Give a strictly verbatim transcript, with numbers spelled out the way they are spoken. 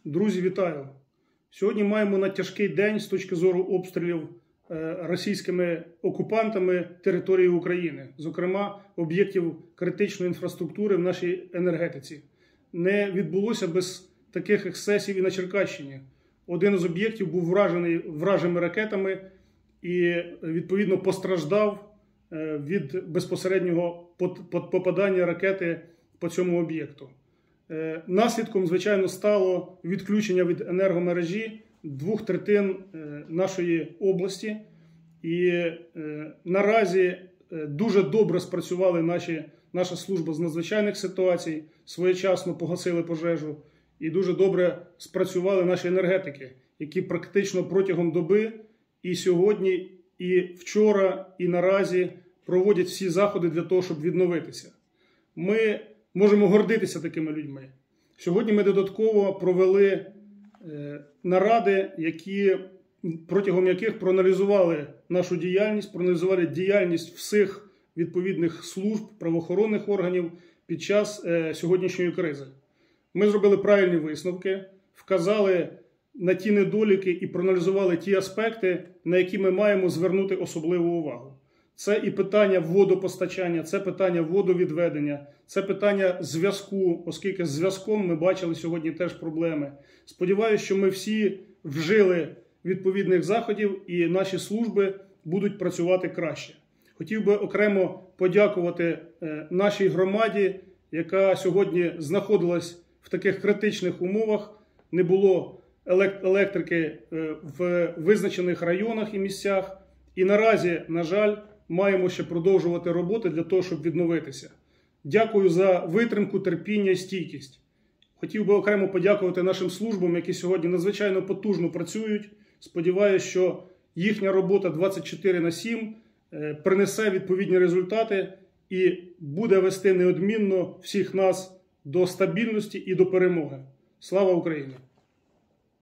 Друзі, вітаю! Сьогодні маємо надтяжкий день з точки зору обстрілів російськими окупантами території України, зокрема об'єктів критичної інфраструктури в нашій енергетиці. Не відбулося без таких ексцесів і на Черкащині. Один із об'єктів був вражений вражими ракетами і, відповідно, постраждав від безпосереднього попадання ракети по цьому об'єкту. Наслідком, звичайно, стало відключення від енергомережі двох третин нашої області. І наразі дуже добре спрацювали наші, наша служба з надзвичайних ситуацій, своєчасно погасили пожежу. І дуже добре спрацювали наші енергетики, які практично протягом доби і сьогодні, і вчора, і наразі проводять всі заходи для того, щоб відновитися. Ми можемо гордитися такими людьми. Сьогодні ми додатково провели наради, які, протягом яких проаналізували нашу діяльність, проаналізували діяльність всіх відповідних служб, правоохоронних органів під час сьогоднішньої кризи. Ми зробили правильні висновки, вказали на ті недоліки і проаналізували ті аспекти, на які ми маємо звернути особливу увагу. Це і питання водопостачання, це питання водовідведення, це питання зв'язку, оскільки з зв'язком ми бачили сьогодні теж проблеми. Сподіваюся, що ми всі вжили відповідних заходів і наші служби будуть працювати краще. Хотів би окремо подякувати нашій громаді, яка сьогодні знаходилась в таких критичних умовах, не було електрики в визначених районах і місцях. І наразі, на жаль, маємо ще продовжувати роботи для того, щоб відновитися. Дякую за витримку, терпіння і стійкість. Хотів би окремо подякувати нашим службам, які сьогодні надзвичайно потужно працюють. Сподіваюся, що їхня робота двадцять чотири на сім принесе відповідні результати і буде вести неодмінно всіх нас до стабільності і до перемоги. Слава Україні!